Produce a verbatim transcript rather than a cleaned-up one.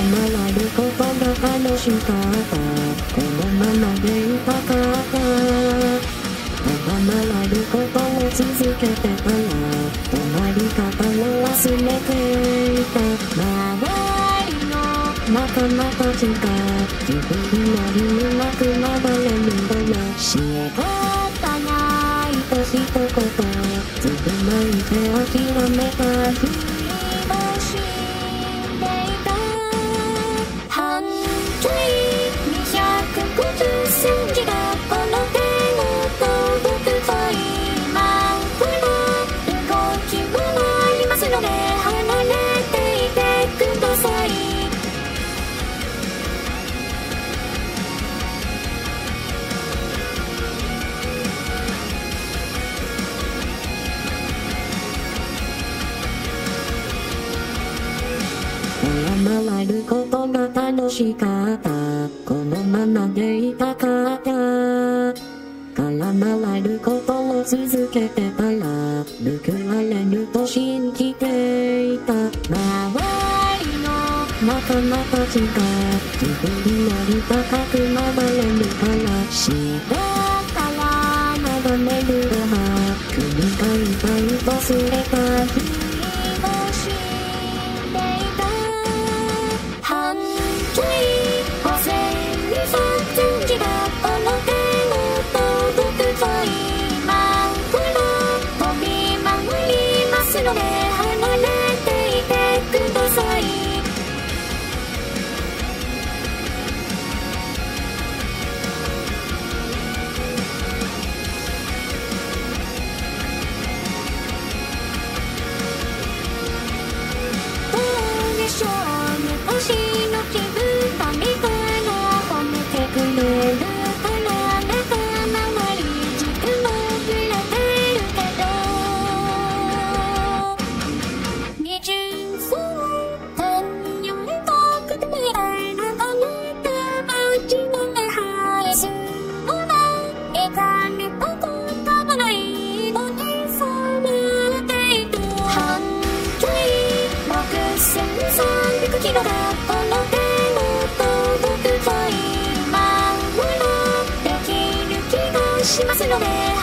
回ることが楽しかった。このままでいたかった。ただ回ることを続けてたら、止まり方を忘れていた。周りの仲間たちが自分よりうまく流れるのよ。教え方ないと一言つぶまいて諦めたふりをしていた。半径にひゃくごじゅっセンチがこの手の届くと今これは動きがありますので離れていてください。回ることが楽しかった。このままでいたかった。から回ることを続けてたら報われると信じていた。周りの仲間たちが自分より高く回れるから下から眺めるのは首が痛い忘れたふりをしてので離れていてください。どうでしょう昔の気分だみたいの褒めてくれるからあなた周り自分も触れてるけどキロがこの手の届くと今頃できる気がしますので